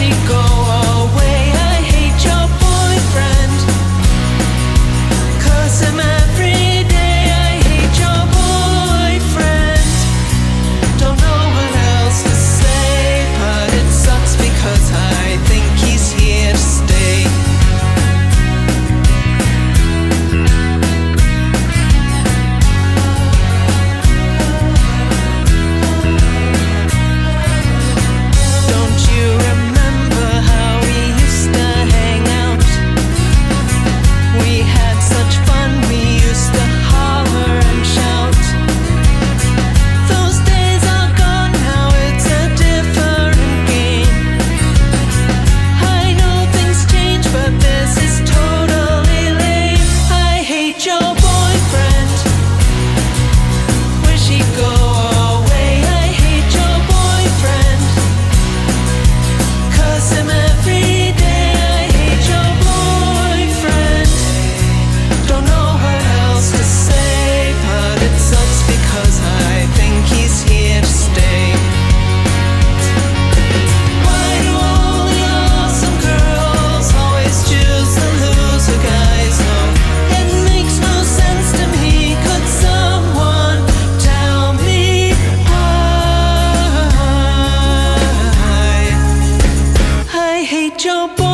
he go away? I hate your boyfriend. Curse him every day. I hate your boyfriend. Don't know what else to say, but it sucks because I think he's here to stay. Don't you remember how we used to hang out? We had such fun, we used to holler and shout. Those days are gone now, it's a different game. I know things change, but this is totally lame. I hate your boyfriend. Wish he'd go away. I hate your boyfriend. Curse him every day. I hate your boyfriend. Don't know what else to say, but it sucks because I think he's here to stay. Why do all the awesome girls always choose the loser guys? No, it makes no sense to me. Could someone tell me why? I hate your boyfriend.